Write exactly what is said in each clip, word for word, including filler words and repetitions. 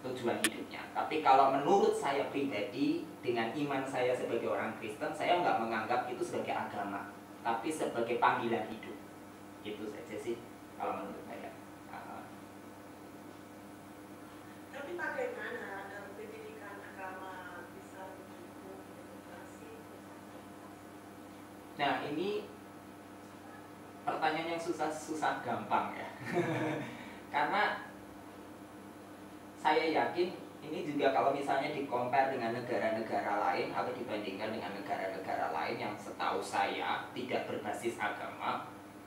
tujuan hidupnya. Tapi kalau menurut saya pribadi, dengan iman saya sebagai orang Kristen, saya nggak menganggap itu sebagai agama, tapi sebagai panggilan hidup. Itu saja sih kalau menurut saya. Uh, Tapi bagaimana dalam pendidikan agama bisa mendukung demokrasi? Nah ini pertanyaan yang susah-susah gampang ya. Karena saya yakin ini juga kalau misalnya di-compare dengan negara-negara lain atau dibandingkan dengan negara-negara lain yang setahu saya tidak berbasis agama,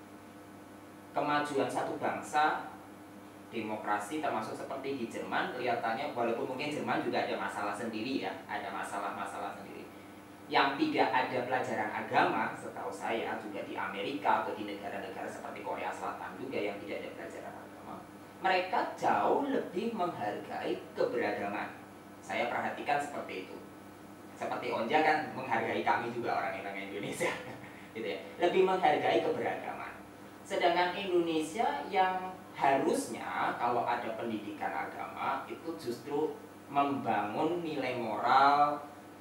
kemajuan satu bangsa, demokrasi termasuk seperti di Jerman, kelihatannya walaupun mungkin Jerman juga ada masalah sendiri ya, ada masalah-masalah sendiri. Yang tidak ada pelajaran agama, setahu saya juga di Amerika atau di negara-negara seperti Korea Selatan juga yang tidak ada pelajaran agama, mereka jauh lebih menghargai keberagaman. Saya perhatikan seperti itu. Seperti Onja kan menghargai kami juga orang-orang Indonesia, gitu ya. Lebih menghargai keberagaman. Sedangkan Indonesia yang harusnya kalau ada pendidikan agama itu justru membangun nilai moral,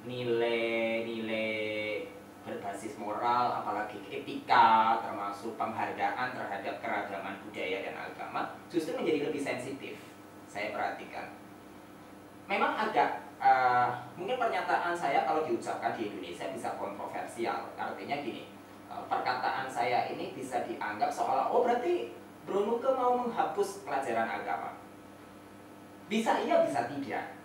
nilai-nilai berbasis moral, apalagi etika, termasuk penghargaan terhadap keragaman budaya dan agama, justru menjadi lebih sensitif. Saya perhatikan. Memang agak, uh, mungkin pernyataan saya kalau diucapkan di Indonesia bisa kontroversial. Artinya gini, uh, perkataan saya ini bisa dianggap seolah, oh berarti Bronuke mau menghapus pelajaran agama. Bisa iya, bisa tidak.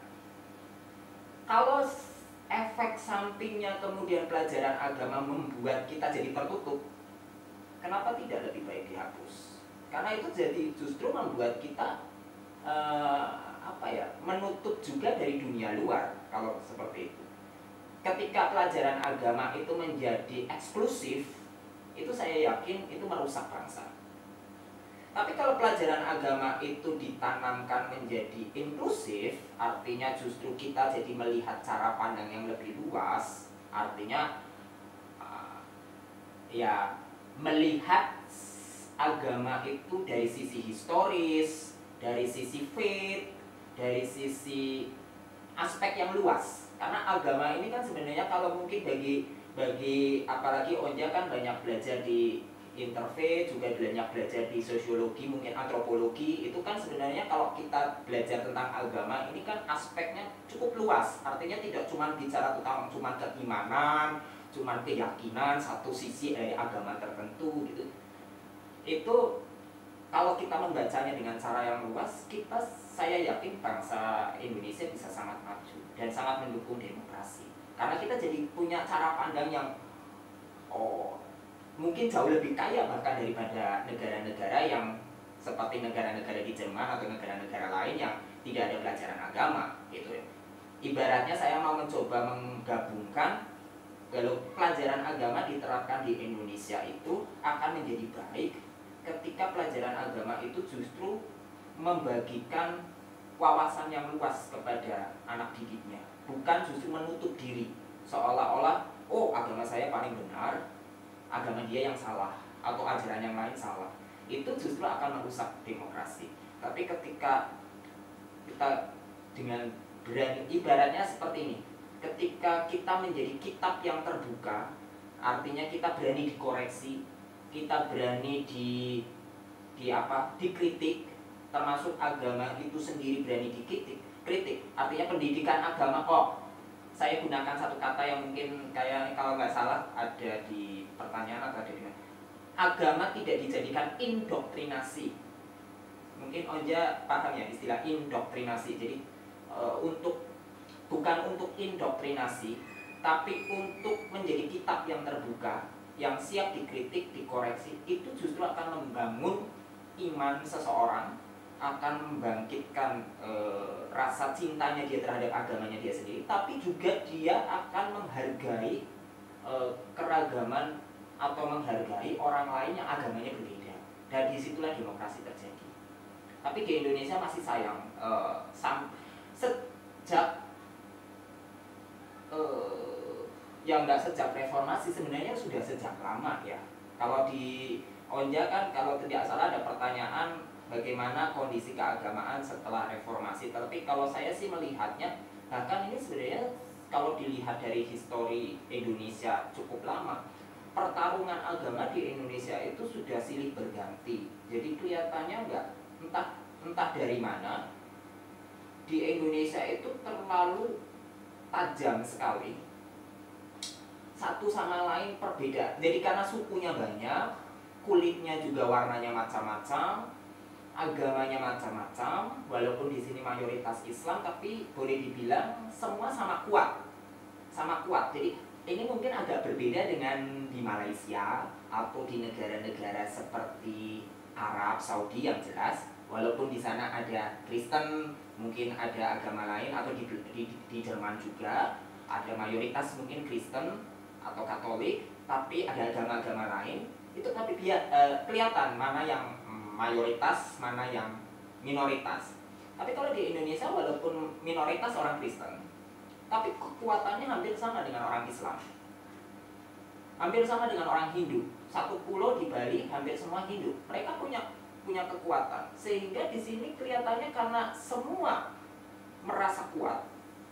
Kalau efek sampingnya kemudian pelajaran agama membuat kita jadi tertutup, kenapa tidak lebih baik dihapus? Karena itu jadi justru membuat kita uh, apa ya, menutup juga dari dunia luar kalau seperti itu. Ketika pelajaran agama itu menjadi eksklusif, itu saya yakin itu merusak bangsa. Tapi kalau pelajaran agama itu ditanamkan menjadi inklusif, artinya justru kita jadi melihat cara pandang yang lebih luas, artinya uh, ya melihat agama itu dari sisi historis, dari sisi faith, dari sisi aspek yang luas. Karena agama ini kan sebenarnya kalau mungkin bagi bagi apalagi Onja kan banyak belajar di interfaith, juga banyak belajar di sosiologi, mungkin antropologi, itu kan sebenarnya kalau kita belajar tentang agama ini kan aspeknya cukup luas. Artinya tidak cuma bicara tentang cuma keimanan, cuma keyakinan satu sisi dari agama tertentu gitu. Itu kalau kita membacanya dengan cara yang luas, kita saya yakin bangsa Indonesia bisa sangat maju dan sangat mendukung demokrasi. Karena kita jadi punya cara pandang yang oh mungkin jauh lebih kaya bahkan daripada negara-negara yang seperti negara-negara di Jerman atau negara-negara lain yang tidak ada pelajaran agama gitu ya. Ibaratnya saya mau mencoba menggabungkan kalau pelajaran agama diterapkan di Indonesia itu akan menjadi baik ketika pelajaran agama itu justru membagikan wawasan yang luas kepada anak didiknya, bukan justru menutup diri seolah-olah oh agama saya paling benar, agama dia yang salah atau ajaran yang lain salah. Itu justru akan merusak demokrasi. Tapi ketika kita dengan berani, ibaratnya seperti ini, ketika kita menjadi kitab yang terbuka, artinya kita berani dikoreksi, kita berani di di apa dikritik, termasuk agama itu sendiri berani dikritik kritik. Artinya pendidikan agama, oh saya gunakan satu kata yang mungkin kayak kalau nggak salah ada di pertanyaan atau ada di mana. Agama tidak dijadikan indoktrinasi. Mungkin Onja paham ya istilah indoktrinasi. Jadi e, untuk bukan untuk indoktrinasi, tapi untuk menjadi kitab yang terbuka, yang siap dikritik, dikoreksi. Itu justru akan membangun iman seseorang, akan membangkitkan e, rasa cintanya dia terhadap agamanya dia sendiri, tapi juga dia akan menghargai e, keragaman atau menghargai orang lain yang agamanya berbeda. Dan disitulah demokrasi terjadi. Tapi di Indonesia masih sayang, e, sam, sejak e, yang nggak sejak reformasi, sebenarnya sudah sejak lama ya. Kalau di Onja kan kalau tidak salah ada pertanyaan bagaimana kondisi keagamaan setelah reformasi. Tapi kalau saya sih melihatnya, bahkan ini sebenarnya kalau dilihat dari histori Indonesia cukup lama, pertarungan agama di Indonesia itu sudah silih berganti. Jadi kelihatannya nggak, entah entah dari mana, di Indonesia itu terlalu tajam sekali satu sama lain perbedaan. Jadi karena sukunya banyak, kulitnya juga warnanya macam-macam, agamanya macam-macam, walaupun di sini mayoritas Islam, tapi boleh dibilang semua sama kuat, sama kuat. Jadi ini mungkin agak berbeda dengan di Malaysia atau di negara-negara seperti Arab Saudi yang jelas, walaupun di sana ada Kristen, mungkin ada agama lain, atau di, di, di Jerman juga ada mayoritas mungkin Kristen atau Katolik, tapi ada agama-agama lain. Itu tapi biar eh, kelihatan mana yang mayoritas, mana yang minoritas. Tapi kalau di Indonesia walaupun minoritas orang Kristen, tapi kekuatannya hampir sama dengan orang Islam, hampir sama dengan orang Hindu. Satu pulau di Bali hampir semua Hindu. Mereka punya punya kekuatan, sehingga di sini kelihatannya karena semua merasa kuat,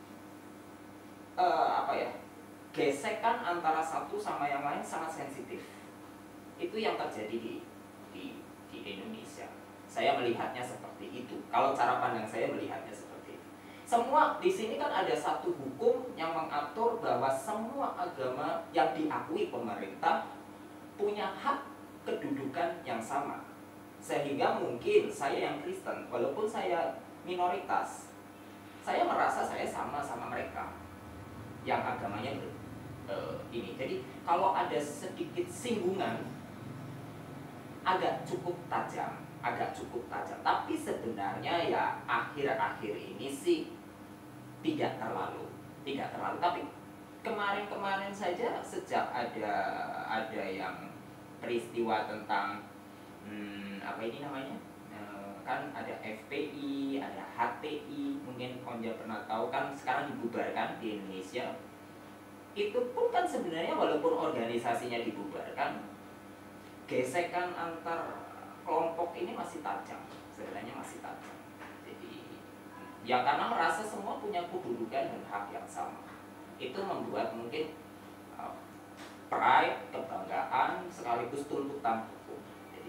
eh, apa ya, gesekan antara satu sama yang lain sangat sensitif. Itu yang terjadi di di, di Indonesia. Saya melihatnya seperti itu. Kalau cara pandang saya melihatnya seperti itu. Semua di sini kan ada satu hukum yang mengatur bahwa semua agama yang diakui pemerintah punya hak kedudukan yang sama. Sehingga mungkin saya yang Kristen, walaupun saya minoritas, saya merasa saya sama sama mereka yang agamanya ber, uh, ini. Jadi kalau ada sedikit singgungan, agak cukup tajam, agak cukup tajam. Tapi sebenarnya ya akhir-akhir ini sih tidak terlalu, tidak terlalu. Tapi kemarin-kemarin saja sejak ada ada yang peristiwa tentang Hmm, apa ini namanya? E, kan ada F P I, ada H T I, mungkin Onja pernah tahu kan sekarang dibubarkan di Indonesia. Itu pun kan sebenarnya walaupun organisasinya dibubarkan, gesekan antar kelompok ini masih tajam, sebenarnya masih tajam. Jadi ya karena merasa semua punya kedudukan dan hak yang sama. Itu membuat mungkin uh, pride, kebanggaan sekaligus tuntutan hukum.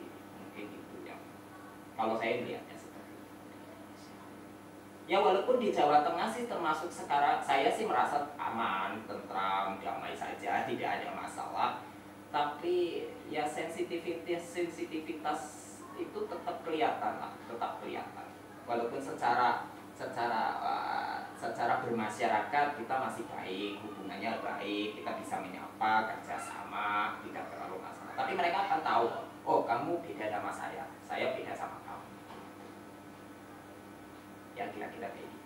Kalau saya melihatnya seperti itu. Ya walaupun di Jawa Tengah sih termasuk sekarang, saya sih merasa aman, tentram, damai saja, tidak ada masalah. Tapi ya sensitivitas sensitivitas itu tetap kelihatan lah, tetap kelihatan. Walaupun secara secara uh, secara bermasyarakat kita masih baik, hubungannya baik, kita bisa menyapa, kerjasama, tidak terlalu masalah. Tapi mereka akan tahu, oh kamu beda sama saya, saya beda sama kamu. Ya kira-kira kayak gitu.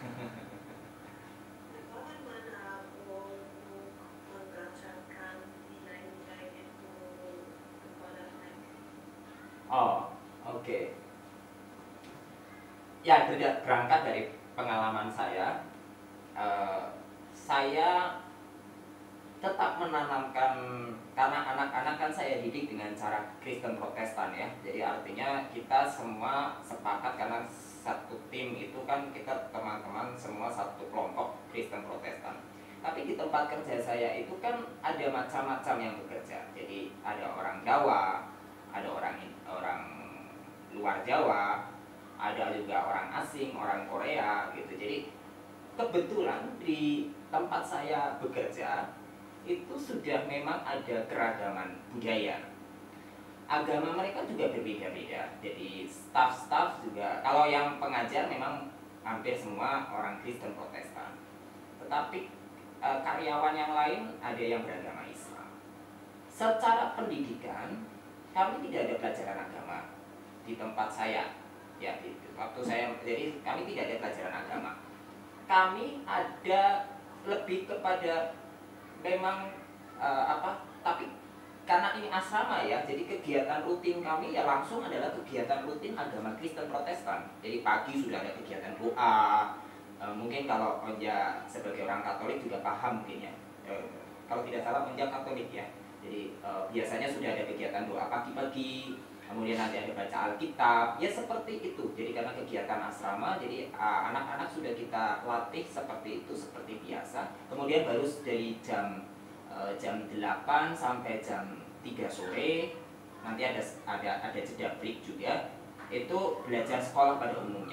Bagaimana untuk mengajarkan nilai-nilai itu kepada mereka? Oh, oke. Okay. Ya berangkat dari pengalaman saya, uh, saya tetap menanamkan, karena anak-anak kan saya didik dengan cara Kristen Protestan ya. Jadi artinya kita semua sepakat karena satu tim itu kan kita teman-teman semua satu kelompok Kristen Protestan. Tapi di tempat kerja saya itu kan ada macam-macam yang bekerja. Jadi ada orang Jawa, ada orang orang luar Jawa, ada juga orang asing, orang Korea gitu. Jadi kebetulan di tempat saya bekerja itu sudah memang ada keragaman budaya. Agama mereka juga berbeda-beda. Jadi staff-staff juga, kalau yang pengajar memang hampir semua orang Kristen Protestan. Tetapi e, karyawan yang lain ada yang beragama Islam. Secara pendidikan, kami tidak ada pelajaran agama di tempat saya. Ya, di, waktu saya jadi kami tidak ada pelajaran agama. Kami ada lebih kepada memang uh, apa tapi karena ini asrama ya, jadi kegiatan rutin kami ya langsung adalah kegiatan rutin agama Kristen Protestan. Jadi pagi sudah ada kegiatan doa, uh, mungkin kalau Onja sebagai orang Katolik juga paham mungkin ya, uh, kalau tidak salah Onja Katolik ya. Jadi uh, biasanya sudah ada kegiatan doa pagi-pagi, kemudian nanti ada baca Alkitab, ya seperti itu. Jadi karena kegiatan asrama, jadi uh, anak-anak sudah kita latih seperti itu, seperti biasa. Kemudian baru dari jam uh, jam delapan sampai jam tiga sore, nanti ada ada ada jeda break juga, itu belajar sekolah pada umumnya.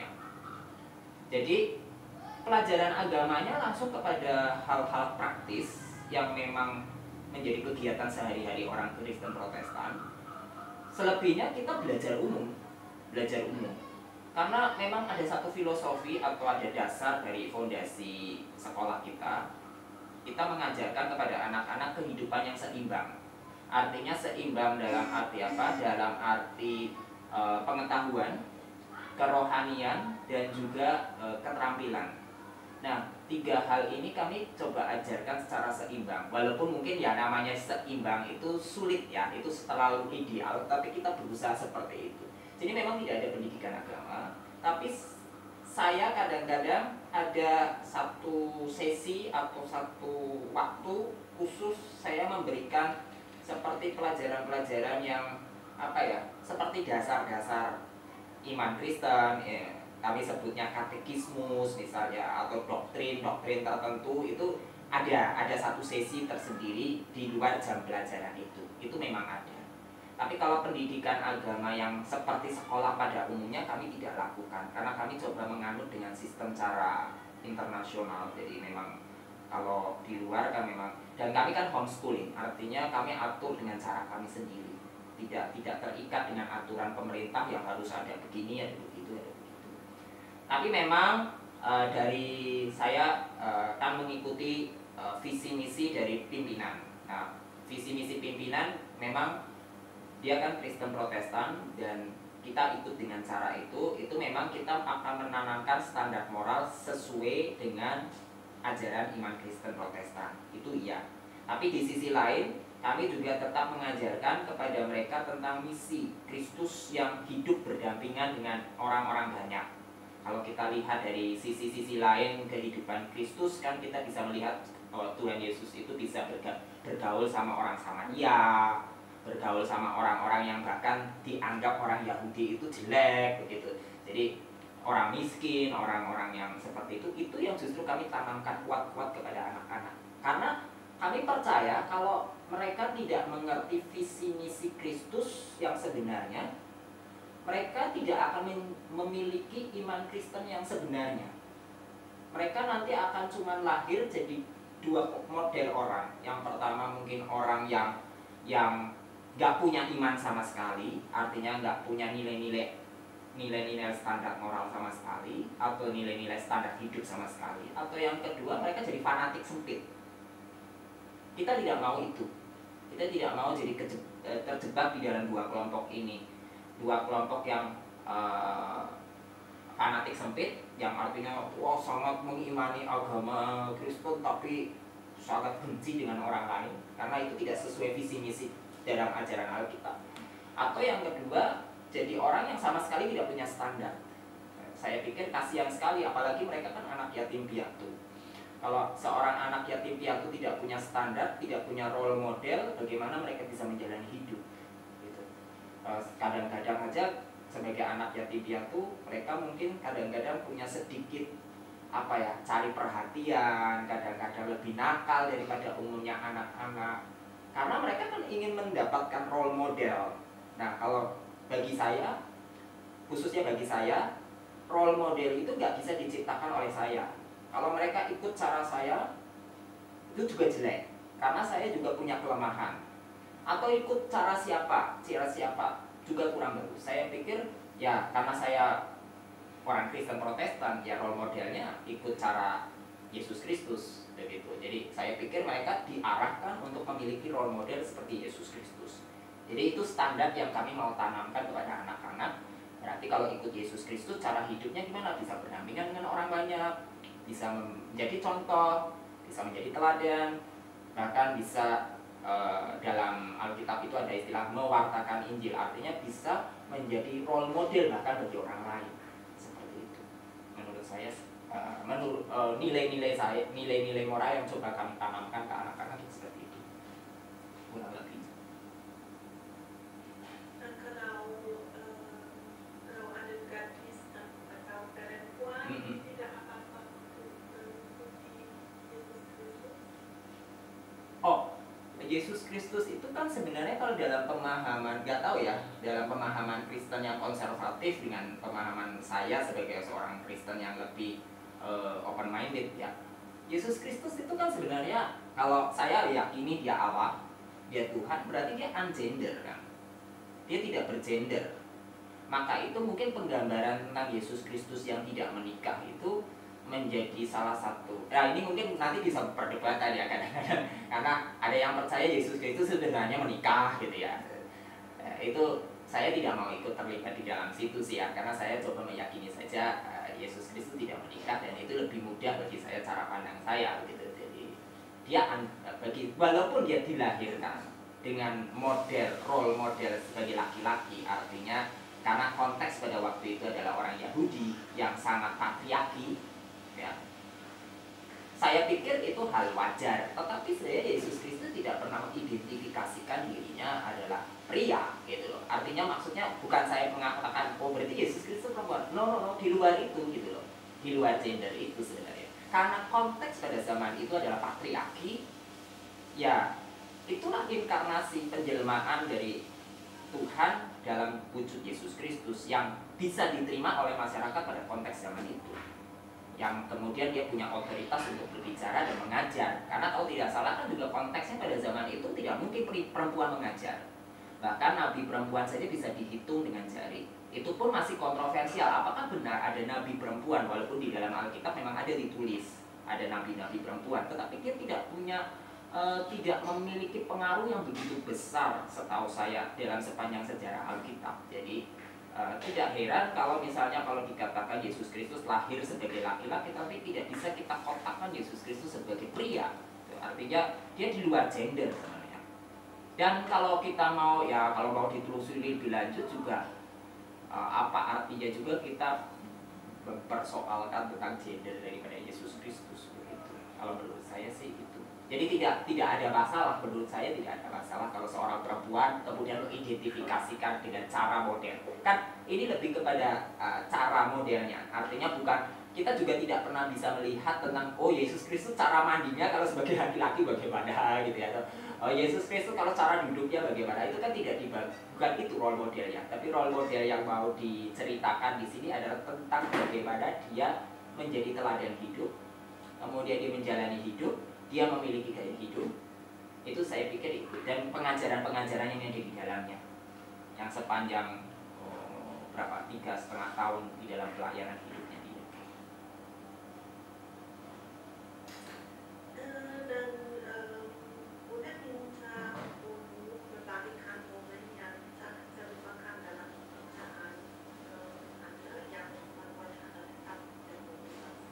Jadi pelajaran agamanya langsung kepada hal-hal praktis yang memang menjadi kegiatan sehari-hari orang Kristen Protestan. Selebihnya kita belajar umum, belajar umum. Karena memang ada satu filosofi atau ada dasar dari fondasi sekolah kita. Kita mengajarkan kepada anak-anak kehidupan yang seimbang. Artinya seimbang dalam arti apa? Dalam arti e, pengetahuan, kerohanian, dan juga e, keterampilan. Nah, tiga hal ini kami coba ajarkan secara seimbang. Walaupun mungkin ya namanya seimbang itu sulit ya, itu terlalu ideal, tapi kita berusaha seperti itu. Jadi memang tidak ada pendidikan agama, tapi saya kadang-kadang ada satu sesi atau satu waktu khusus saya memberikan seperti pelajaran-pelajaran yang apa ya, seperti dasar-dasar iman Kristen, ya. Kami sebutnya katekismus misalnya, atau doktrin-doktrin tertentu, itu ada ada satu sesi tersendiri di luar jam pelajaran itu. Itu memang ada. Tapi kalau pendidikan agama yang seperti sekolah pada umumnya kami tidak lakukan, karena kami coba menganut dengan sistem cara internasional. Jadi memang kalau di luar kan memang, dan kami kan homeschooling, artinya kami atur dengan cara kami sendiri. Tidak tidak terikat dengan aturan pemerintah yang harus ada begini, ada begitu, ada. Tapi memang e, dari saya e, kan mengikuti e, visi misi dari pimpinan. Nah, visi misi pimpinan memang dia kan Kristen Protestan, dan kita ikut dengan cara itu. Itu memang kita akan menanamkan standar moral sesuai dengan ajaran iman Kristen Protestan. Itu iya. Tapi di sisi lain kami juga tetap mengajarkan kepada mereka tentang misi Kristus yang hidup berdampingan dengan orang-orang banyak. Kalau kita lihat dari sisi-sisi lain kehidupan Kristus, kan kita bisa melihat oh, Tuhan Yesus itu bisa bergaul sama orang Samaria, bergaul sama orang-orang yang bahkan dianggap orang Yahudi itu jelek begitu. Jadi orang miskin, orang-orang yang seperti itu, itu yang justru kami tanamkan kuat-kuat kepada anak-anak. Karena kami percaya kalau mereka tidak mengerti visi misi Kristus yang sebenarnya, mereka tidak akan memiliki iman Kristen yang sebenarnya. Mereka nanti akan cuma lahir jadi dua model orang. Yang pertama mungkin orang yang yang nggak punya iman sama sekali, artinya nggak punya nilai-nilai nilai-nilai standar moral sama sekali, atau nilai-nilai standar hidup sama sekali. Atau yang kedua, mereka jadi fanatik sempit. Kita tidak mau itu. Kita tidak mau jadi terjebak di dalam dua kelompok ini. Dua kelompok yang uh, fanatik sempit, yang artinya wah sangat mengimani agama Kristen tapi sangat benci dengan orang lain, karena itu tidak sesuai visi misi dalam ajaran Alkitab. Atau yang kedua, jadi orang yang sama sekali tidak punya standar. Saya pikir kasihan sekali, apalagi mereka kan anak yatim piatu. Kalau seorang anak yatim piatu tidak punya standar, tidak punya role model, bagaimana mereka bisa menjalani hidup? Kadang-kadang aja sebagai anak yatim piatu, mereka mungkin kadang-kadang punya sedikit apa ya, cari perhatian, kadang-kadang lebih nakal daripada umumnya anak-anak, karena mereka kan ingin mendapatkan role model. Nah, kalau bagi saya, khususnya bagi saya, role model itu nggak bisa diciptakan oleh saya. Kalau mereka ikut cara saya, itu juga jelek, karena saya juga punya kelemahan. Atau ikut cara siapa, cara siapa juga kurang bagus. Saya pikir ya karena saya orang Kristen Protestan, ya role modelnya ikut cara Yesus Kristus begitu. Jadi saya pikir mereka diarahkan untuk memiliki role model seperti Yesus Kristus. Jadi itu standar yang kami mau tanamkan kepada anak-anak. Berarti kalau ikut Yesus Kristus, cara hidupnya gimana? Bisa berdampingan dengan orang banyak, bisa menjadi contoh, bisa menjadi teladan, bahkan bisa Uh, dalam Alkitab itu ada istilah mewartakan Injil, artinya bisa menjadi role model bahkan bagi orang lain. Seperti itu. Menurut saya, uh, menurut uh, nilai-nilai saya, nilai-nilai moral yang coba kami tanamkan ke anak-anak itu seperti itu. Kurang lebih. Dan kalau Yesus Kristus itu kan sebenarnya kalau dalam pemahaman, nggak tahu ya, dalam pemahaman Kristen yang konservatif dengan pemahaman saya sebagai seorang Kristen yang lebih uh, open minded ya, Yesus Kristus itu kan sebenarnya kalau saya yakini dia Allah, dia Tuhan, berarti dia ungender kan, dia tidak bergender. Maka itu mungkin penggambaran tentang Yesus Kristus yang tidak menikah itu menjadi salah satu. Nah ini mungkin nanti bisa perdebatan ya kadang-kadang, karena ada yang percaya Yesus Kristus sebenarnya menikah gitu ya. Nah, itu saya tidak mau ikut terlibat di dalam situ sih ya, karena saya coba meyakini saja uh, Yesus Kristus tidak menikah, dan itu lebih mudah bagi saya cara pandang saya gitu. Jadi dia bagi walaupun dia dilahirkan dengan model role model sebagai laki-laki, artinya karena konteks pada waktu itu adalah orang Yahudi yang sangat patriarki ya. Saya pikir itu hal wajar, tetapi saya Yesus Kristus tidak pernah mengidentifikasikan dirinya adalah pria gitu loh. Artinya maksudnya bukan saya mengatakan oh berarti Yesus Kristus perempuan. No, no, no, di luar itu gitu loh. Di luar gender itu sebenarnya. Karena konteks pada zaman itu adalah patriarki. Ya, itulah inkarnasi penjelmaan dari Tuhan dalam wujud Yesus Kristus yang bisa diterima oleh masyarakat pada konteks zaman itu, yang kemudian dia punya otoritas untuk berbicara dan mengajar. Karena kalau tidak salah kan juga konteksnya pada zaman itu tidak mungkin perempuan mengajar, bahkan nabi perempuan saja bisa dihitung dengan jari. Itu pun masih kontroversial, apakah benar ada nabi perempuan, walaupun di dalam Alkitab memang ada ditulis ada nabi-nabi perempuan, tetapi dia tidak punya Uh, tidak memiliki pengaruh yang begitu besar setahu saya dalam sepanjang sejarah Alkitab. Jadi uh, tidak heran kalau misalnya kalau dikatakan Yesus Kristus lahir sebagai laki-laki, tapi tidak bisa kita kotakkan Yesus Kristus sebagai pria. Artinya dia di luar gender sebenarnya. Dan kalau kita mau ya kalau mau ditelusuri lebih lanjut juga uh, apa artinya juga kita mempersoalkan tentang gender daripada Yesus Kristus begitu. Kalau menurut saya sih itu. Jadi tidak tidak ada masalah, menurut saya tidak ada masalah kalau seorang perempuan kemudian mengidentifikasikan dengan cara model. Kan ini lebih kepada uh, cara modelnya. Artinya bukan, kita juga tidak pernah bisa melihat tentang oh Yesus Kristus cara mandinya kalau sebagai laki-laki bagaimana gitu ya, atau oh Yesus Kristus kalau cara duduknya bagaimana. Itu kan tidak dibagi, bukan itu role modelnya. Tapi role model yang mau diceritakan di sini adalah tentang bagaimana dia menjadi teladan hidup, kemudian dia menjalani hidup, dia memiliki gaya hidup. Itu saya pikir itu, dan pengajaran-pengajaran yang ada di dalamnya yang sepanjang oh, berapa tiga setengah tahun di dalam pelayanan hidupnya dia. Dan udah minta untuk berbalikan momen yang sangat terlupakan dalam pekerjaan Anda yang membuat Anda tetap bermotivasi.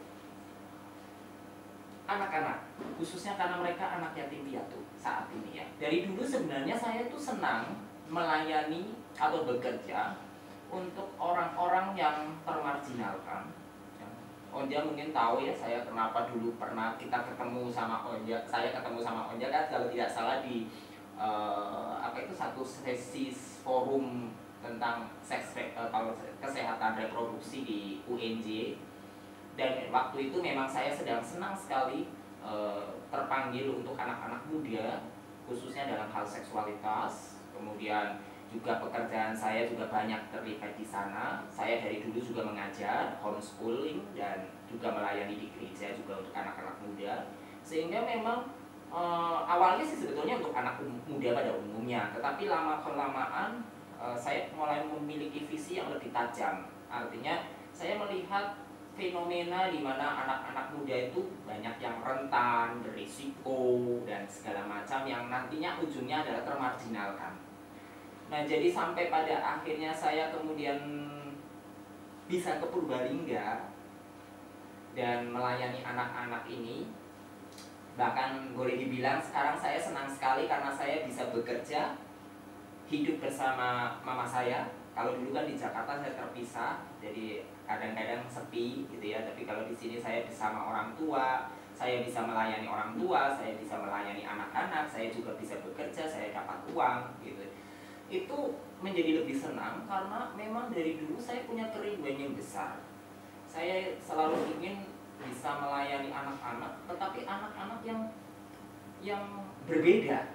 Anak-anak, khususnya karena mereka anak yatim piatu saat ini ya. Dari dulu sebenarnya saya tuh senang melayani atau bekerja untuk orang-orang yang termarginalkan. Onja mungkin tahu ya, saya kenapa dulu pernah kita ketemu sama Onja. Saya ketemu sama Onja kan kalau tidak salah di uh, apa itu satu sesi forum tentang seks uh, kesehatan reproduksi di U N J. Dan waktu itu memang saya sedang senang sekali e, terpanggil untuk anak-anak muda, khususnya dalam hal seksualitas. Kemudian juga pekerjaan saya juga banyak terlibat di sana. Saya dari dulu juga mengajar, homeschooling, dan juga melayani di gereja juga untuk anak-anak muda. Sehingga memang e, awalnya sih sebetulnya untuk anak muda pada umumnya, tetapi lama-kelamaan e, saya mulai memiliki visi yang lebih tajam. Artinya saya melihat fenomena di mana anak-anak muda itu banyak yang rentan, berisiko, dan segala macam yang nantinya ujungnya adalah termarginalkan. Nah, jadi sampai pada akhirnya saya kemudian bisa ke Purbalingga dan melayani anak-anak ini. Bahkan boleh dibilang sekarang saya senang sekali karena saya bisa bekerja, hidup bersama mama saya. Kalau dulu kan di Jakarta saya terpisah, jadi kadang-kadang sepi gitu ya. Tapi kalau di sini saya bersama orang tua, saya bisa melayani orang tua, saya bisa melayani anak-anak, saya juga bisa bekerja, saya dapat uang gitu. Itu menjadi lebih senang karena memang dari dulu saya punya kerinduan yang besar. Saya selalu ingin bisa melayani anak-anak, tetapi anak-anak yang yang berbeda.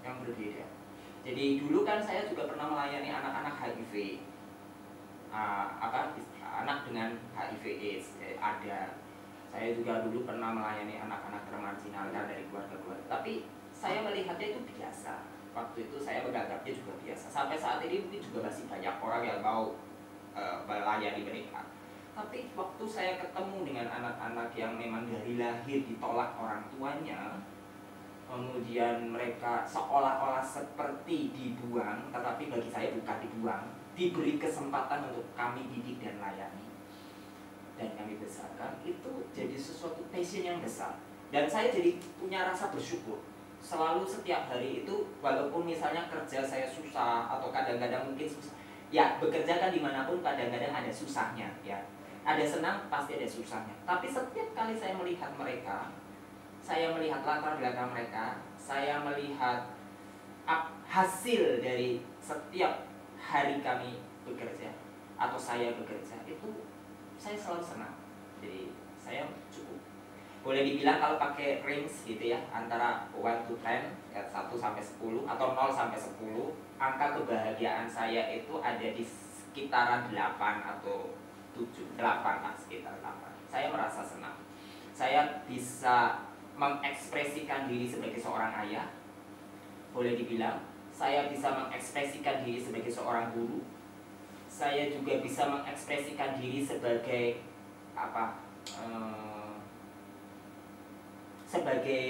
yang berbeda. Jadi dulu kan saya juga pernah melayani anak-anak H I V, uh, apa anak dengan H I V AIDS eh, ada. Saya juga dulu pernah melayani anak-anak termarginalkan dari keluarga-keluarga. Tapi saya melihatnya itu biasa. Waktu itu saya menganggapnya juga biasa. Sampai saat ini mungkin juga masih banyak orang yang mau uh, melayani mereka. Tapi waktu saya ketemu dengan anak-anak yang memang dari lahir ditolak orang tuanya, kemudian mereka seolah-olah seperti dibuang, tetapi bagi saya bukan dibuang, diberi kesempatan untuk kami didik dan layani dan kami besarkan, itu jadi sesuatu passion yang besar. Dan saya jadi punya rasa bersyukur selalu setiap hari itu, walaupun misalnya kerja saya susah atau kadang-kadang mungkin susah, ya bekerja kan dimanapun kadang-kadang ada susahnya, ya ada senang pasti ada susahnya. Tapi setiap kali saya melihat mereka, saya melihat latar belakang mereka, saya melihat hasil dari setiap hari kami bekerja atau saya bekerja, itu saya selalu senang. Jadi saya cukup, boleh dibilang kalau pakai range gitu ya, antara one to ten, ya, satu sampai sepuluh atau nol sampai sepuluh, angka kebahagiaan saya itu ada di sekitaran delapan atau tujuh, delapan lah, sekitar delapan. Saya merasa senang. Saya bisa mengekspresikan diri sebagai seorang ayah, boleh dibilang saya bisa mengekspresikan diri sebagai seorang guru. Saya juga bisa mengekspresikan diri sebagai apa? Eh, sebagai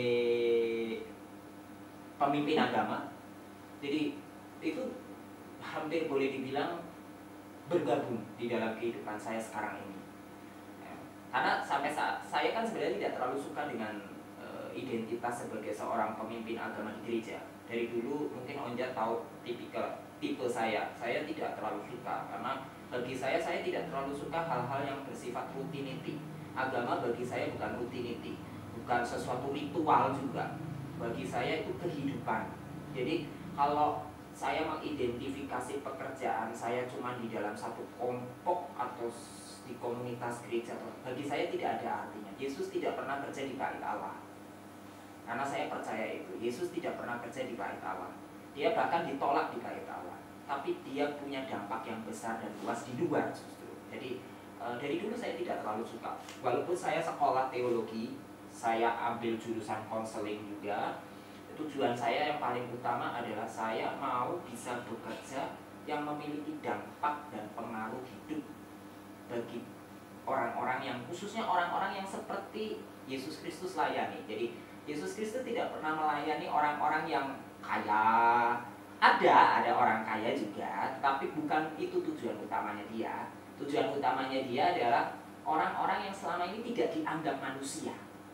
pemimpin agama. Jadi itu hampir boleh dibilang bergabung di dalam kehidupan saya sekarang ini. Ya. Karena sampai saat saya kan sebenarnya tidak terlalu suka dengan uh, identitas sebagai seorang pemimpin agama di gereja. Dari dulu mungkin Onja tahu tipikal tipe saya. Saya tidak terlalu suka karena bagi saya saya tidak terlalu suka hal-hal yang bersifat rutinity. Agama bagi saya bukan rutinity, bukan sesuatu ritual juga. Bagi saya itu kehidupan. Jadi kalau saya mengidentifikasi pekerjaan saya cuma di dalam satu kelompok atau di komunitas gereja, bagi saya tidak ada artinya. Yesus tidak pernah kerja di bait Allah. Karena saya percaya itu, Yesus tidak pernah kerja di bait Allah. Dia bahkan ditolak di bait Allah. Tapi dia punya dampak yang besar dan luas di luar justru. Jadi e, dari dulu saya tidak terlalu suka. Walaupun saya sekolah teologi, saya ambil jurusan konseling juga. Tujuan saya yang paling utama adalah saya mau bisa bekerja yang memiliki dampak dan pengaruh hidup bagi orang-orang yang, khususnya orang-orang yang seperti Yesus Kristus layani. Jadi Yesus Kristus tidak pernah melayani orang-orang yang kaya. Ada, ada orang kaya juga, tapi bukan itu tujuan utamanya dia. Tujuan utamanya dia adalah orang-orang yang selama ini tidak dianggap manusia,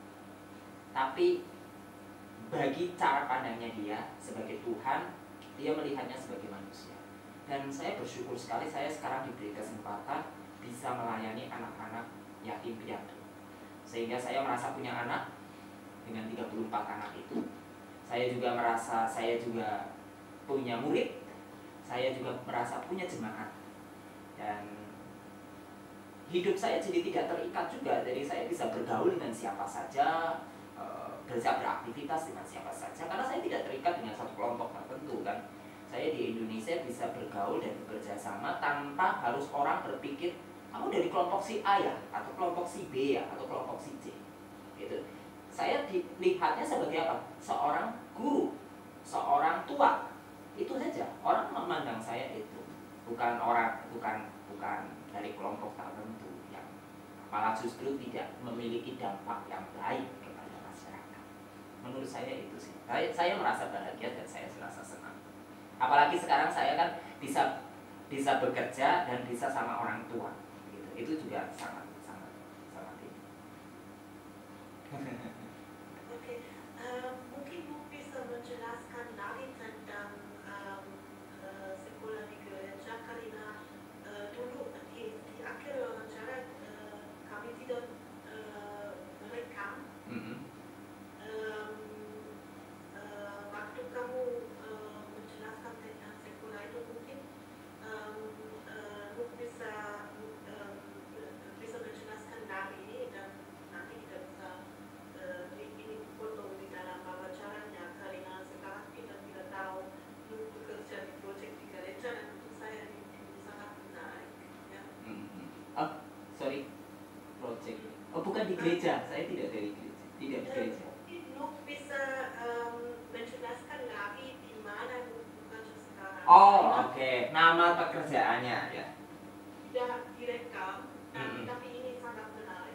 tapi bagi cara pandangnya dia sebagai Tuhan, dia melihatnya sebagai manusia. Dan saya bersyukur sekali saya sekarang diberi kesempatan bisa melayani anak-anak yatim piatu. Sehingga saya merasa punya anak dengan tiga puluh empat anak itu. Saya juga merasa saya juga punya murid. Saya juga merasa punya jemaat. Dan hidup saya jadi tidak terikat juga. Jadi saya bisa bergaul dengan siapa saja, bisa beraktivitas dengan siapa saja, karena saya tidak terikat dengan satu kelompok tertentu kan. Saya di Indonesia bisa bergaul dan bekerja sama tanpa harus orang berpikir kamu dari kelompok si A ya, atau kelompok si B ya, atau kelompok si C. Gitu. Saya dilihatnya sebagai apa? Seorang guru, seorang tua. Itu saja. Orang memandang saya itu bukan orang, bukan bukan dari kelompok tertentu yang malah justru tidak memiliki dampak yang baik. Menurut saya itu sih, saya, saya merasa bahagia dan saya merasa senang. Apalagi sekarang saya kan bisa bisa bekerja dan bisa sama orang tua, gitu. Itu juga sangat sangat sangat ini. Oke, uh, mungkin Bu bisa menjelaskan lagi tentang um, uh, sekolah di gereja, karena uh, dulu di, di akhir wawancara uh, kami tidak uh, merekam. Mm-hmm. Kamu uh, menjelaskan tentang sekolah itu mungkin um, uh, bisa um, bisa Oh, bukan di gereja, saya tidak dari gereja, tidak di gereja. Mungkin Nuk bisa um, menjelaskan lagi di mana Nuk bekerja sekarang. Oh, oke. Okay. Nama pekerjaannya ya. Tidak direkam, Hmm. tapi ini sangat menarik.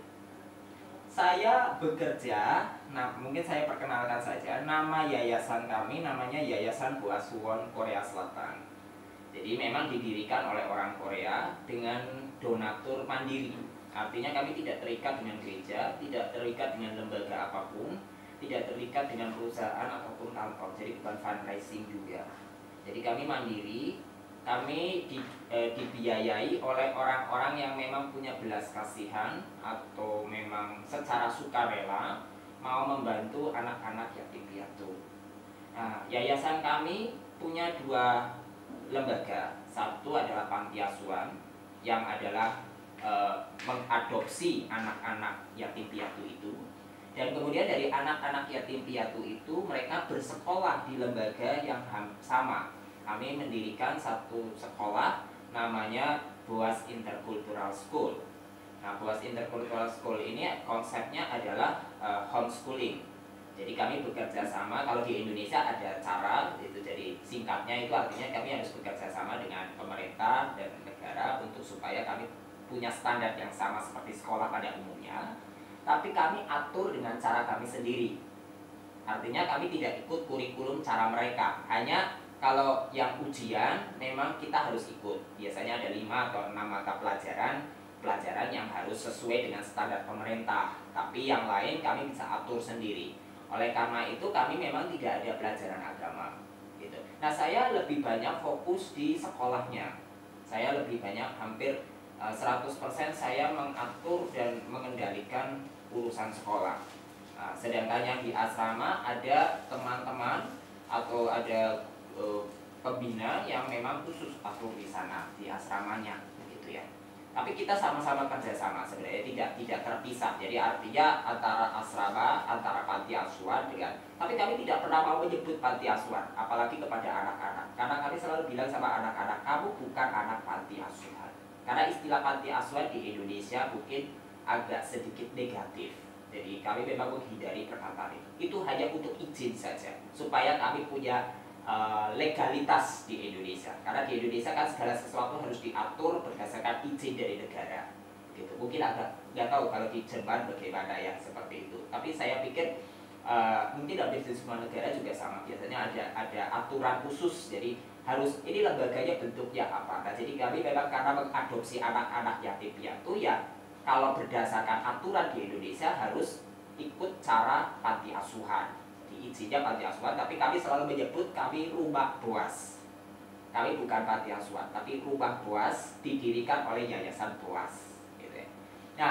Saya bekerja, nah mungkin saya perkenalkan saja. Nama yayasan kami namanya Yayasan Boas Suwon Korea Selatan. Jadi memang didirikan oleh orang Korea dengan donatur mandiri. Artinya kami tidak terikat dengan gereja, tidak terikat dengan lembaga apapun, tidak terikat dengan perusahaan ataupun kantor. Jadi bukan fundraising juga. Jadi kami mandiri, kami di, e, dibiayai oleh orang-orang yang memang punya belas kasihan atau memang secara sukarela mau membantu anak-anak yatim piatu. Nah, yayasan kami punya dua lembaga. Satu adalah panti asuhan yang adalah e, mengadopsi anak-anak yatim piatu itu, dan kemudian dari anak-anak yatim piatu itu mereka bersekolah di lembaga yang sama. Kami mendirikan satu sekolah namanya Boas Intercultural School. Nah, Boas Intercultural School ini konsepnya adalah e, homeschooling. Jadi kami bekerja sama, kalau di Indonesia ada cara, itu jadi singkatnya itu artinya kami harus bekerja sama dengan pemerintah dan negara untuk supaya kami punya standar yang sama seperti sekolah pada umumnya. Tapi kami atur dengan cara kami sendiri. Artinya kami tidak ikut kurikulum cara mereka. Hanya kalau yang ujian memang kita harus ikut. Biasanya ada lima atau enam mata pelajaran pelajaran yang harus sesuai dengan standar pemerintah. Tapi yang lain kami bisa atur sendiri. Oleh karena itu kami memang tidak ada pelajaran agama gitu. Nah, saya lebih banyak fokus di sekolahnya. Saya lebih banyak hampir uh, seratus persen saya mengatur dan mengendalikan urusan sekolah. Nah, sedangkan yang di asrama ada teman-teman atau ada uh, pembina yang memang khusus atur di sana di asramanya gitu ya. Tapi kita sama-sama kerjasama sebenarnya, tidak tidak terpisah. Jadi artinya antara asrama, antara panti asuhan dengan, tapi kami tidak pernah mau menyebut panti asuhan, apalagi kepada anak-anak. Karena kami selalu bilang sama anak-anak, kamu bukan anak panti asuhan. Karena istilah panti asuhan di Indonesia mungkin agak sedikit negatif. Jadi kami memang menghindari perkataan itu. Itu hanya untuk izin saja, supaya kami punya Uh, legalitas di Indonesia. Karena di Indonesia kan segala sesuatu harus diatur berdasarkan izin dari negara gitu. Mungkin agak nggak tahu kalau di Jerman bagaimana ya seperti itu, tapi saya pikir uh, mungkin hampir di semua negara juga sama. Biasanya ada ada aturan khusus, jadi harus ini lembaganya bentuknya apa. Nah, jadi kami memang karena mengadopsi anak-anak yatim piatu ya, kalau berdasarkan aturan di Indonesia harus ikut cara panti asuhan, izinnya panti asuhan, tapi kami selalu menyebut kami rumah Boas. Kami bukan panti asuhan, tapi rumah Boas didirikan oleh Yayasan Boas. Gitu ya. Nah,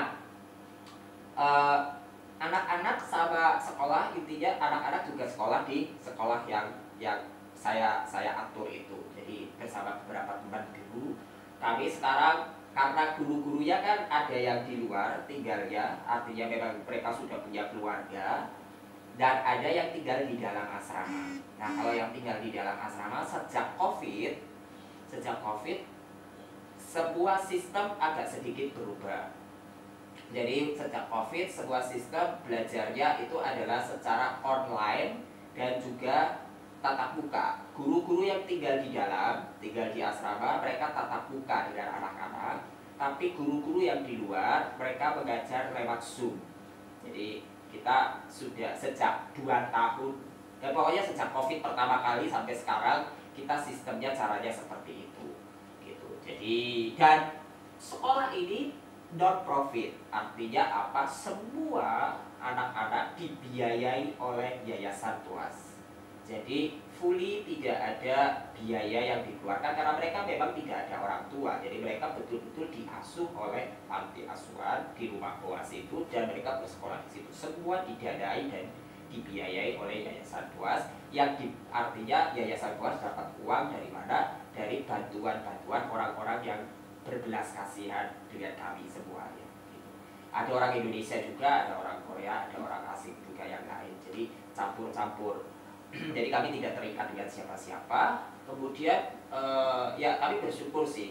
eh, anak-anak sama sekolah, intinya anak-anak juga sekolah di sekolah yang yang saya saya atur itu. Jadi bersama beberapa teman guru, kami sekarang karena guru-gurunya kan ada yang di luar tinggalnya, artinya memang mereka sudah punya keluarga. Dan ada yang tinggal di dalam asrama. Nah, kalau yang tinggal di dalam asrama sejak COVID, sejak COVID, sebuah sistem agak sedikit berubah. Jadi sejak COVID, sebuah sistem belajarnya itu adalah secara online dan juga tatap muka. Guru-guru yang tinggal di dalam, tinggal di asrama, mereka tatap muka dengan anak-anak. Tapi guru-guru yang di luar, mereka mengajar lewat Zoom. Jadi kita sudah sejak dua tahun, ya pokoknya sejak COVID pertama kali sampai sekarang kita sistemnya caranya seperti itu, gitu. Jadi dan sekolah ini non profit, artinya apa? Semua anak-anak dibiayai oleh Yayasan Boas. Jadi fully tidak ada biaya yang dikeluarkan karena mereka memang tidak ada orang tua. Jadi mereka betul-betul diasuh oleh panti asuhan di rumah Boas itu dan mereka bersekolah di situ. Semua didanai dan dibiayai oleh Yayasan Boas, yang di, artinya Yayasan Boas dapat uang dari mana? Dari bantuan-bantuan orang-orang yang berbelas kasihan dengan kami semuanya. Gitu. Ada orang Indonesia juga, ada orang Korea, ada orang asing juga yang lain. Jadi campur-campur. Jadi kami tidak terikat dengan siapa-siapa. Kemudian eh, ya kami bersyukur sih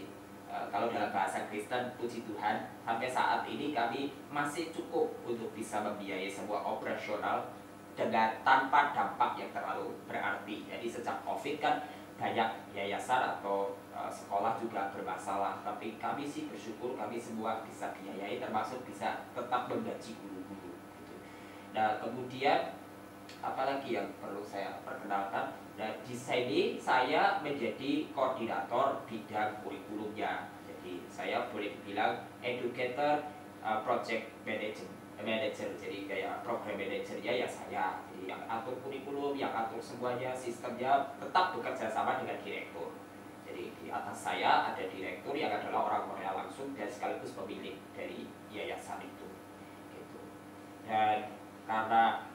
uh, kalau dalam bahasa Kristen, puji Tuhan, sampai saat ini kami masih cukup untuk bisa membiayai sebuah operasional dengan tanpa dampak yang terlalu berarti. Jadi sejak COVID kan banyak yayasan atau uh, sekolah juga bermasalah, tapi kami sih bersyukur kami semua bisa biayai, termasuk bisa tetap menggaji guru-guru gitu. Nah kemudian apalagi yang perlu saya perkenalkan, nah, di sini saya menjadi koordinator bidang kurikulumnya. Jadi saya boleh dibilang educator, uh, project manager, manager, jadi kayak program manajernya ya saya. Jadi yang atur kurikulum, yang atur semuanya, sistemnya tetap bekerja sama dengan direktur. Jadi di atas saya ada direktur yang adalah orang Korea langsung dan sekaligus pemilik dari yayasan itu. Gitu. Dan karena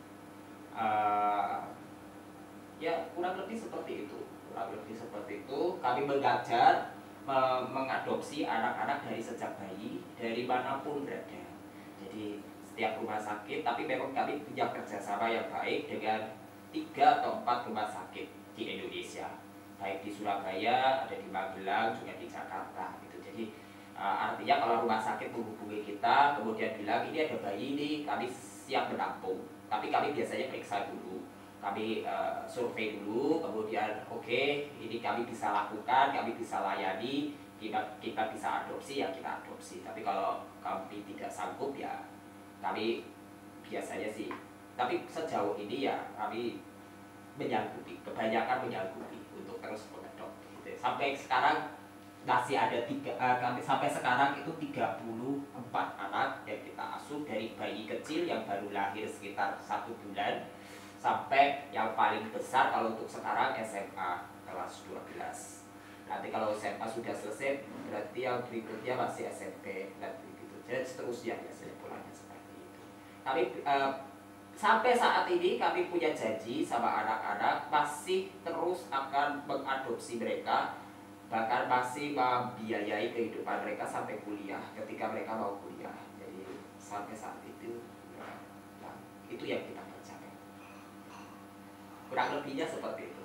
uh, ya kurang lebih seperti itu, kurang lebih seperti itu kami mengajar, mengadopsi anak-anak dari sejak bayi, dari manapun berada. Jadi setiap rumah sakit, tapi memang kami punya kerjasama yang baik dengan tiga atau empat rumah sakit di Indonesia, baik di Surabaya, ada di Magelang, juga di Jakarta gitu. Jadi uh, artinya kalau rumah sakit menghubungi kita, kemudian bilang ini ada bayi ini, kami siap menampung, tapi kami biasanya periksa dulu, kami uh, survei dulu, kemudian oke okay, ini kami bisa lakukan, kami bisa layani, kita, kita bisa adopsi ya kita adopsi. Tapi kalau kami tidak sanggup ya kami biasanya sih, tapi sejauh ini ya kami menyanggupi, kebanyakan menyanggupi untuk terus mengadop gitu. Sampai sekarang masih ada tiga, uh, kami sampai sekarang itu tiga puluh empat anak yang kita asuh, dari bayi kecil yang baru lahir sekitar satu bulan sampai yang paling besar kalau untuk sekarang S M A kelas dua belas. Nanti kalau S M A sudah selesai berarti yang berikutnya masih S M P dan begitu. Jadi seterusnya biasanya polanya seperti itu. Tapi uh, sampai saat ini kami punya janji sama anak-anak masih terus akan mengadopsi mereka, bahkan masih membiayai kehidupan mereka sampai kuliah ketika mereka mau kuliah. Jadi sampai saat itu ya, nah, itu yang kita kerjakan. Kurang lebihnya seperti itu.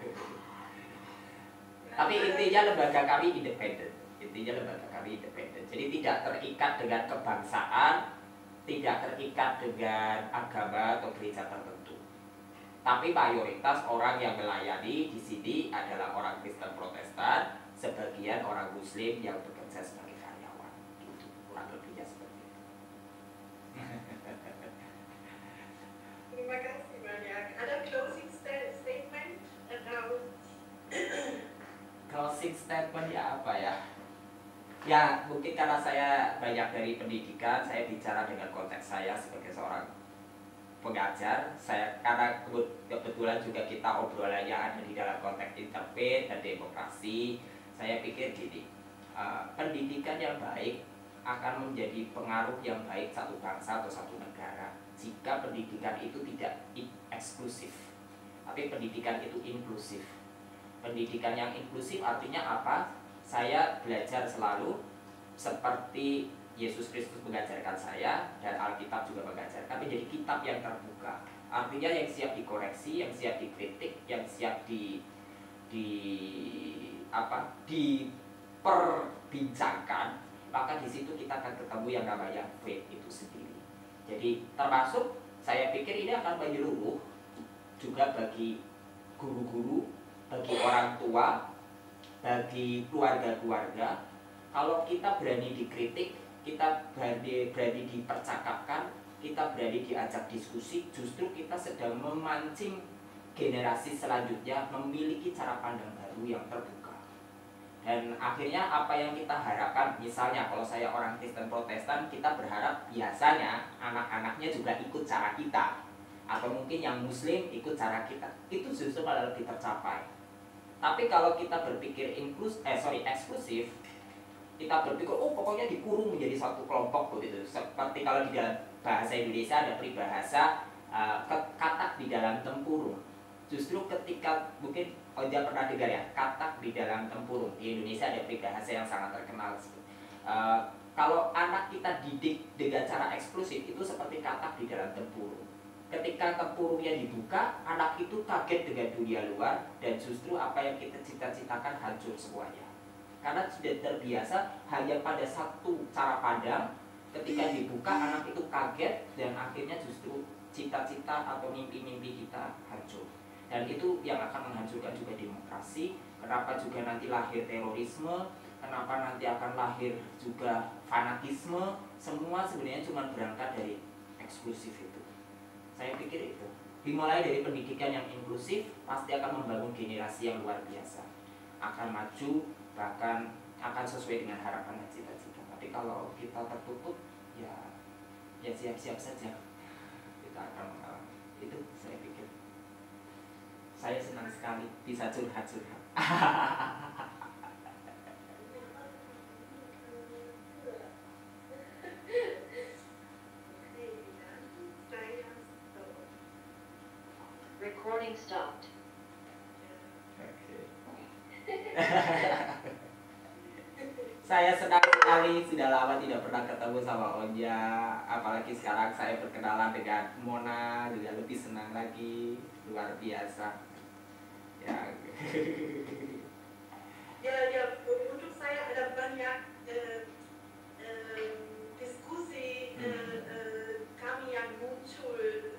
Tapi intinya lembaga kami independen. Intinya lembaga kami independen. Jadi tidak terikat dengan kebangsaan, tidak terikat dengan agama atau gereja tertentu. Tapi mayoritas orang yang melayani di sini adalah orang Kristen Protestan, sebagian orang Muslim yang bekerja sebagai karyawan. Gitu. Kurang lebihnya seperti itu. Terima kasih banyak. Ada closing statement atau closing statement ya apa ya? Ya mungkin karena saya banyak dari pendidikan, saya bicara dengan konteks saya sebagai seorang pengajar. Saya karena kebetulan juga kita obrolannya ada di dalam konteks interfaith dan demokrasi. Saya pikir gini, uh, pendidikan yang baik akan menjadi pengaruh yang baik satu bangsa atau satu negara jika pendidikan itu tidak eksklusif, tapi pendidikan itu inklusif. Pendidikan yang inklusif artinya apa? Saya belajar selalu seperti Yesus Kristus mengajarkan saya, dan Alkitab juga mengajarkan, menjadi kitab yang terbuka. Artinya yang siap dikoreksi, yang siap dikritik, yang siap di di apa? diperbincangkan. Maka di situ kita akan ketemu yang namanya faith itu sendiri. Jadi termasuk saya pikir ini akan menyeluruh juga bagi guru-guru, bagi orang tua, bagi keluarga-keluarga. Kalau kita berani dikritik, kita berani, berani dipercakapkan, kita berani diajak diskusi, justru kita sedang memancing generasi selanjutnya memiliki cara pandang baru yang terbuka. Dan akhirnya apa yang kita harapkan, misalnya kalau saya orang Kristen Protestan, kita berharap biasanya anak-anaknya juga ikut cara kita, atau mungkin yang Muslim ikut cara kita, itu justru malah lebih tercapai. Tapi kalau kita berpikir inklus, eh sorry eksklusif, kita berpikir oh pokoknya dikurung menjadi satu kelompok begitu. Seperti kalau di dalam bahasa Indonesia ada peribahasa uh, katak di dalam tempurung. Justru ketika mungkin oh dia pernah dengar ya, katak di dalam tempurung. Di Indonesia ada peribahasa yang sangat terkenal. Uh, kalau anak kita didik dengan cara eksklusif itu seperti katak di dalam tempurung. Ketika tempurungnya dibuka, anak itu kaget dengan dunia luar dan justru apa yang kita cita-citakan hancur semuanya. karena sudah terbiasa hanya pada satu cara pandang. Ketika dibuka, anak itu kaget dan akhirnya justru cita-cita atau mimpi-mimpi kita hancur. Dan itu yang akan menghancurkan juga demokrasi. Kenapa juga nanti lahir terorisme, kenapa nanti akan lahir juga fanatisme. Semua sebenarnya cuma berangkat dari eksklusif itu. Saya pikir itu. Dimulai dari pendidikan yang inklusif, pasti akan membangun generasi yang luar biasa. Akan maju, bahkan akan sesuai dengan harapan dan cita-cita. Tapi kalau kita tertutup, ya ya siap-siap saja kita akan mengalami. Itu saya pikir. Saya senang sekali bisa curhat-curhat. Recording stopped. Saya senang sekali, sudah lama tidak pernah ketemu sama Onja. Apalagi sekarang saya berkenalan dengan Mona, juga lebih senang lagi. Luar biasa. Ya. Ya, ya, untuk saya ada banyak eh, eh, diskusi eh, eh, kami yang muncul.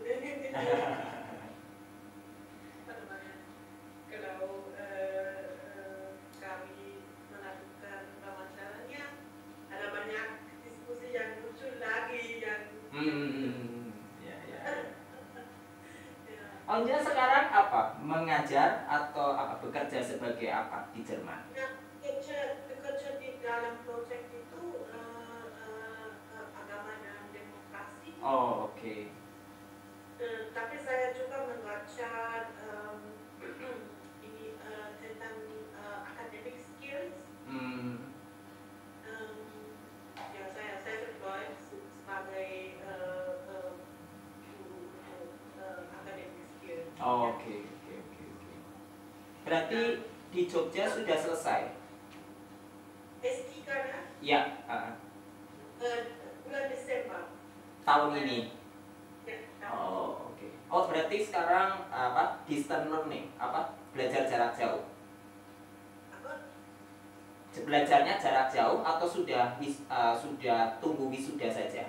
Apa namanya? Kalau eh, eh, kami melakukan wawancaranya, ada banyak diskusi yang muncul lagi yang. Hmm, ya, ya. Ya. Onja sekarang apa? Mengajar atau apa? Bekerja sebagai apa di Jerman? Nah, bekerja, bekerja di dalam proyek itu eh, eh, eh, agama dan demokrasi. Oh, oke. Okay. Eh, tapi saya juga membaca em, ini eh, tentang eh, academic skills. Hmm. Em, ya saya saya certified sebagai eh, eh, guru untuk eh, academic skills. Oh, oke, oke, oke, oke. Berarti di Jogja sudah selesai? S tiga-nya Ya, uh, eh, bulan Desember. tahun ini. Ya, Oh, oke. Okay. Oh, berarti sekarang apa? Distance learning, apa? Belajar jarak jauh. apa? Belajarnya jarak jauh atau sudah wis, uh, sudah tunggu wisuda saja?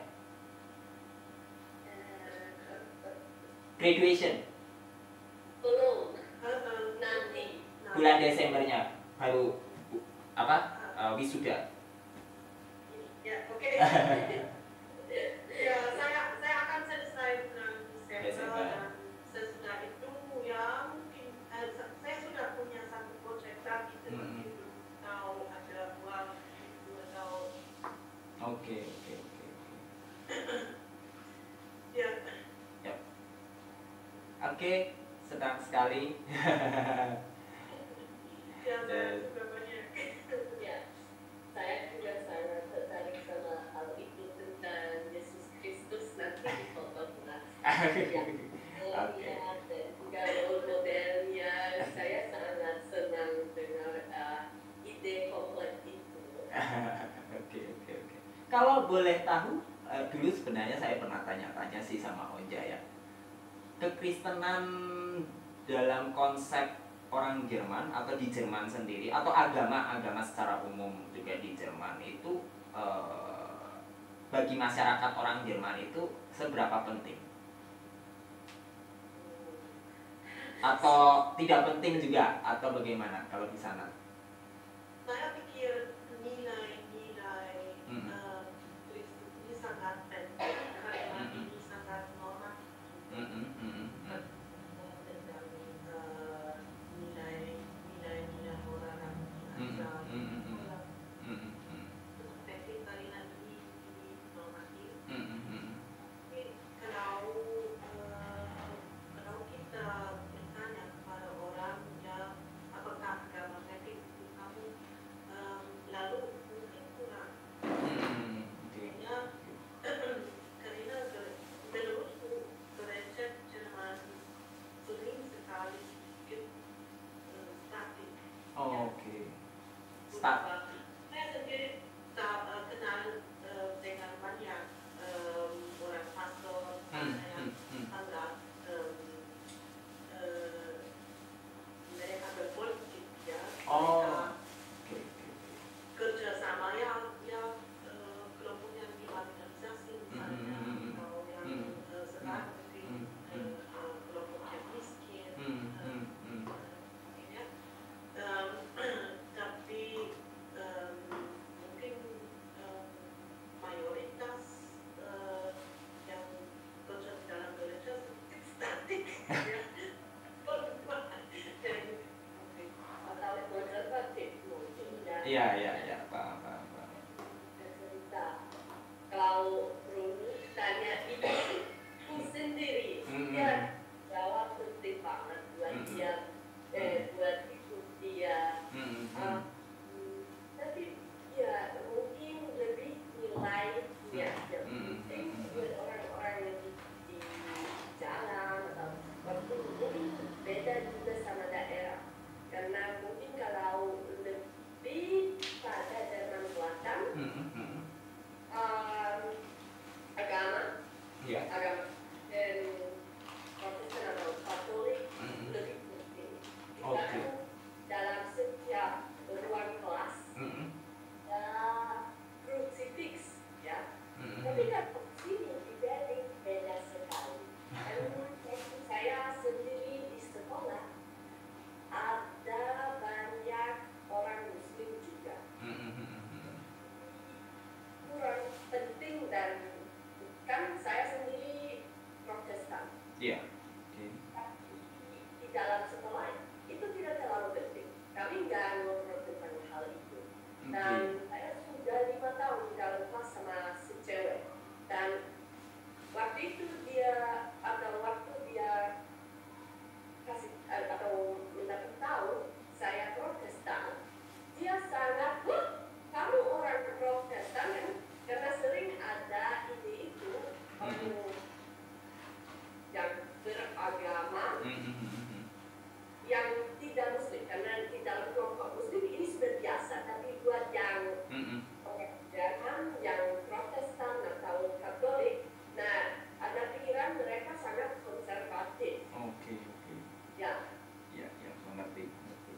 Eh, Graduation belum, Eh, eh, nanti. nah, bulan Desembernya baru apa? Uh, wisuda. Ya, oke. Ya, saya saya akan selesai bulan Desember Desember. dan sesudah itu ya mungkin eh, sa- saya sudah punya satu proyek lagi tetapi Hmm. belum tahu ada uang itu atau Oke, oke, oke, oke. ya. Yap. Oke, senang sekali. Ya, saya Dan- sudah banyak. Ya, saya juga sangat tertarik sama hal itu tentang Yesus Kristus nanti di foto kelas. Ya, melihat dan juga role modelnya, saya sangat senang dengar uh, ide kompleks itu. Oke, oke, oke. Kalau boleh tahu, eh, dulu sebenarnya saya pernah tanya-tanya sih sama Onja ya. Kekristenan dalam konsep orang Jerman atau di Jerman sendiri atau agama-agama secara umum juga di Jerman itu eh, bagi masyarakat orang Jerman itu seberapa penting? Atau tidak penting juga atau bagaimana kalau di sana? Saya pikir nilai-nilai Mm. eh, Kristus ini sangat penting karena Mm-mm. ini sangat normatif. Mm, mm, mm, mm, mm. Tentang eh, nilai nilai-nilai moral Mm, yang mm, mm, mm. moral Mm, mm, mm. penting sekali nanti ini normatif. Mm, mm, mm. Tapi kalau eh, kalau kita bertanya kepada orang ya apakah agama mereka itu kamu em, lalu Iya, iya, iya, paham, paham, paham. cerita. Kalau Runu tanya itu ku sendiri, Mm-mm. dia jawab penting banget buat Mm-mm. dia, eh, buat ikut dia. Mm-mm. Um, tapi ya mungkin lebih nilainya yang Mm-mm. penting buat orang-orang yang di, di jalan atau waktu mungkin beda juga sama daerah, karena mungkin kalau lebih pada Jerman Selatan Mm-mm. um, agama Iya. agama dan Protestan atau Katolik Mm-mm. lebih penting. Kita Oke. kan dalam setiap ruang kelas Mm-mm. ada crucifix, ya. Mm-mm. Tapi kan sini di Berlin beda sekali. Dan waktu saya sendiri di sekolah ada banyak orang Muslim juga. Mm-mm. Kurang penting dan kan saya sendiri Protestan. Iya. Oke. Tapi di dalam sekolah itu tidak terlalu penting. Kami nggak ngobrol tentang hal itu. Dan Oke. saya sudah lima tahun di dalam kelas sama si cewek. Dan waktu itu dia atau waktu dia kasih eh, atau minta tahu saya Protestan, dia sangat, "Wah, kamu orang Protestan kan?" Karena sering ada ide itu orang yang beragama Mm-mm. yang tidak Muslim, karena di dalam kelompok Muslim ini sudah biasa, tapi buat yang Mm-mm. orang Jerman, yang Protestan atau Katolik, nah ada pikiran mereka sangat konservatif, Oke, oke. ya. Iya, iya, mengerti, mengerti.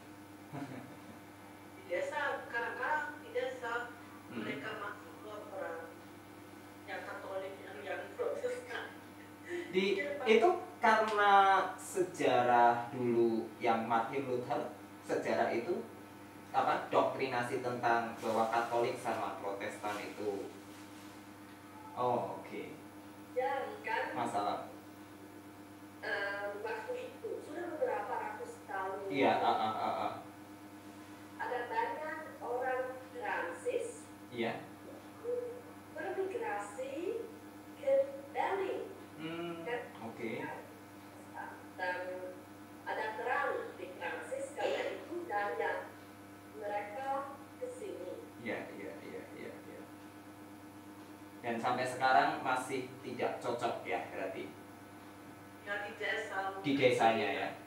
Di desa, kadang-kadang di desa Mm. mereka masuk ke orang yang Katolik, yang yang Protestan. Di itu karena sejarah dulu yang Martin Luther, sejarah itu apa doktrinasi tentang bahwa Katolik sama Protestan itu, oh oke, Ya kan masalah. em, waktu itu sudah beberapa ratus tahun Iya, lalu, ah, ah, ah, ah. ada banyak orang Prancis Iya. bermigrasi ke Berlin. Hmm, oke. Dan ada perang di Prancis karena itu, dan ya, mereka ke sini. Iya, iya, iya, iya, iya. Dan sampai sekarang masih tidak cocok ya berarti Ya di desa. di desanya ya.